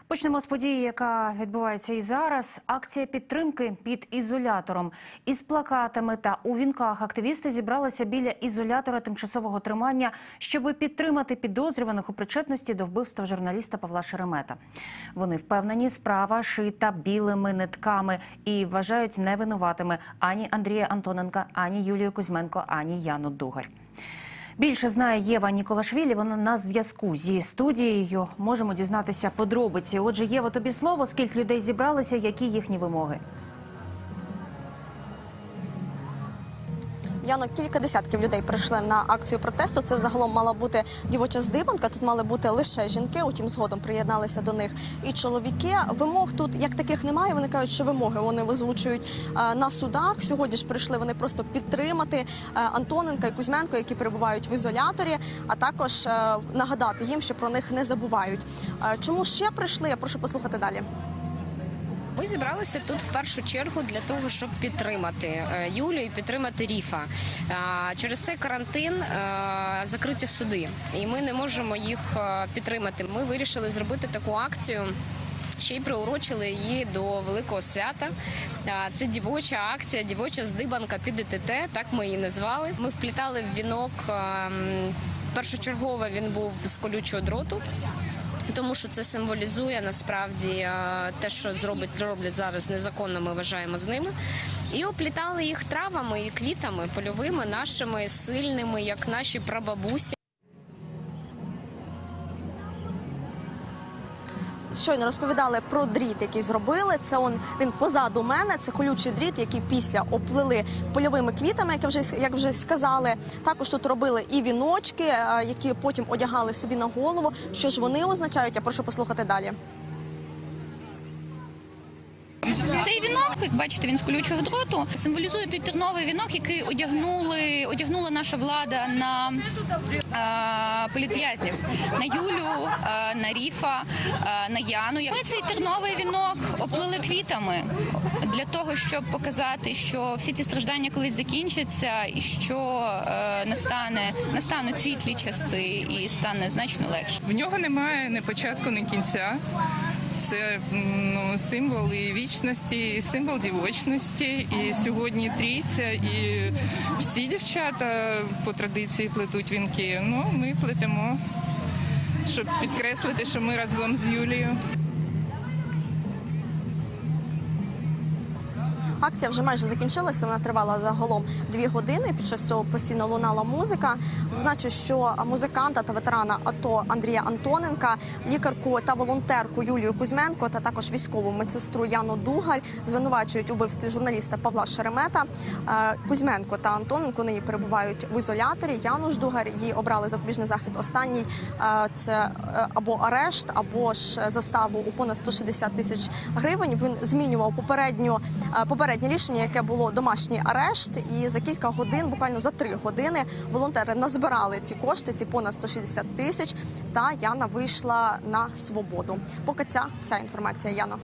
Почнемо з події, яка відбувається і зараз. Акція підтримки під ізолятором. Із плакатами та у вінках активісти зібралися біля ізолятора тимчасового тримання, щоб підтримати підозрюваних у причетності до вбивства журналіста Павла Шеремета. Вони впевнені, справа шита білими нитками і вважають невинуватими ані Андрія Антоненка, ані Юлію Кузьменко, ані Яну Дугарь. Більше знає Єва Ніколашвілі, вона на зв'язку зі студією. Можемо дізнатися подробиці. Отже, Єво, тобі слово, скільки людей зібралися, які їхні вимоги? Яно, кілька десятків людей прийшли на акцію протесту. Це загалом мала бути дівоча здибанка, тут мали бути лише жінки, утім згодом приєдналися до них і чоловіки. Вимог тут як таких немає, вони кажуть, що вимоги вони озвучують на судах. Сьогодні ж прийшли вони просто підтримати Антоненка і Кузьменко, які перебувають в ізоляторі, а також нагадати їм, що про них не забувають. Чому ще прийшли? Я прошу послухати далі. Ми зібралися тут в першу чергу для того, щоб підтримати Юлю і підтримати Ріфа. Через цей карантин закриті суди, і ми не можемо їх підтримати. Ми вирішили зробити таку акцію, ще й приурочили її до великого свята. Це дівоча акція, дівоча здибанка під ІТТ, так ми її назвали. Ми вплітали в вінок, першочергово він був з колючого дроту, тому що це символізує насправді те, що роблять зараз незаконно, ми вважаємо з ними. І оплітали їх травами і квітами польовими, нашими, сильними, як наші прабабусі. Щойно розповідали про дріт, який зробили. Це він позаду мене, це колючий дріт, який після оплили польовими квітами, як вже сказали. Також тут робили і віночки, які потім одягали собі на голову. Що ж вони означають? Я прошу послухати далі. Цей вінок, як бачите, він з колючого дроту, символізує той терновий вінок, який одягнула наша влада на політв'язнів, на Юлю, на Ріфа, на Яну. Ми цей терновий вінок оплили квітами для того, щоб показати, що всі ці страждання колись закінчаться і що настануть світлі часи і стане значно легше. В нього немає ні початку, ні кінця. Це символ і вічності, і символ дівочності. І сьогодні трійця, і всі дівчата по традиції плетуть вінки. Ми плетемо, щоб підкреслити, що ми разом з Юлією. Акція вже майже закінчилася, вона тривала загалом 2 години, під час цього постійно лунала музика. Зазначу, що музиканта та ветерана АТО Андрія Антоненка, лікарку та волонтерку Юлію Кузьменко та також військову медсестру Яну Дугарь звинувачують у вбивстві журналіста Павла Шеремета. Кузьменко та Антоненко нині перебувають в ізоляторі. Яну ж Дугарь, її обрали запобіжний захід останній. Це або арешт, або ж заставу у понад 160 тисяч гривень. Він змінював попереднє рішення, яке було домашній арешт, і за кілька годин, буквально за 3 години, волонтери назбирали ці кошти, ці понад 160 тисяч, та Яна вийшла на свободу. Поки ця вся інформація, Яно.